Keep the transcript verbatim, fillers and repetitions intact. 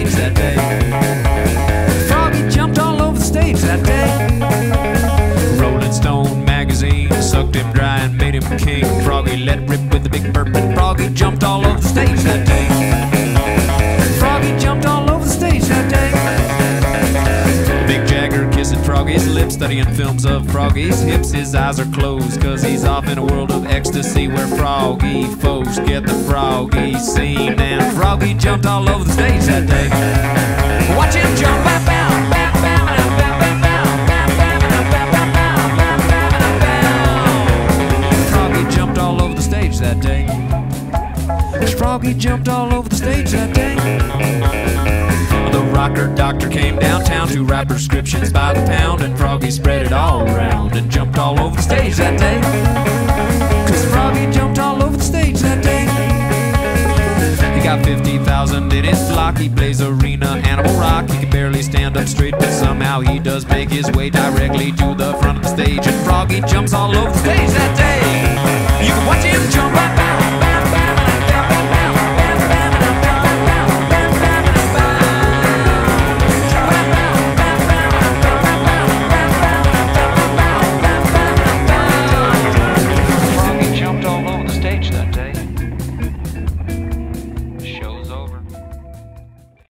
stage that day. Froggy jumped all over the stage that day. Rolling Stone magazine sucked him dry and made him king. Froggy let rip with the big burp, and Froggy jumped all over the stage that day. Froggy jumped all over the stage that day. Big Jagger kissing Froggy's lips, studying films of Froggy's hips. His eyes are closed, cause he's off in a world of ecstasy where Froggy folks get the Froggy scene. And Froggy jumped all over the stage that day. Watch him jump, bow, bow, bow, bow, bow, bow, bow, bow, bow. Froggy jumped all over the stage that day. Froggy jumped all over the stage that day. The rocker doctor came downtown to write prescriptions by the pound, and Froggy spread it all around and jumped all over the stage that day. Cause Froggy jumped all over the stage that day. He got fifty thousand in his flock. He plays arena, animal rock. He can barely stand up straight, but somehow he does make his way directly to the front of the stage. And Froggy jumps all over the stage